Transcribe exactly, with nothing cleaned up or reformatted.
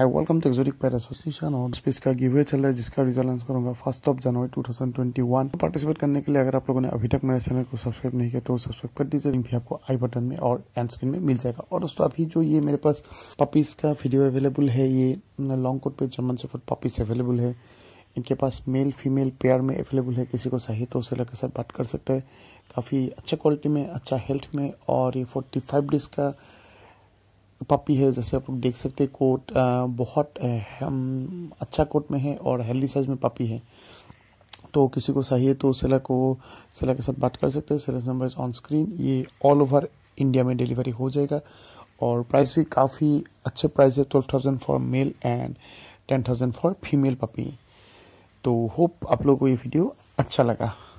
Hi welcome to exotic pet association और space का giveaway चल रहा है जिसका रिजल्ट अनाउंस करूंगा first of January two thousand twenty one. Participate करने के लिए अगर आप लोगों ने अभी तक मेरे चैनल को सब्सक्राइब नहीं किया तो सब्सक्राइब कर दीजिए। लिंक भी आपको आई बटन में और एंड स्क्रीन में मिल जाएगा। और दोस्तों अभी जो ये मेरे पास पपीज का वीडियो अवेलेबल है, ये लॉन्ग कोट पे जर्मन शेफर्ड पपीज अवेलेबल है। इनके पास मेल फीमेल पेयर में अवेलेबल है। किसी को चाहिए तो सेलर के साथ बात कर सकते हैं। काफ़ी अच्छा क्वालिटी में, अच्छा हेल्थ में, और ये फोर्टी फाइव डेज का पपी है। जैसे आप लोग देख सकते हैं कोट बहुत अच्छा कोट में है और हेल्दी साइज में पपी है। तो किसी को चाहिए तो सेलर को सेलर के साथ बात कर सकते हैं। Seller number is on screen. ये ऑल ओवर इंडिया में डिलीवरी हो जाएगा और प्राइस भी काफ़ी अच्छे प्राइस है। Twelve thousand for male and ten thousand for female puppy. तो होप आप लोगों को ये वीडियो अच्छा लगा।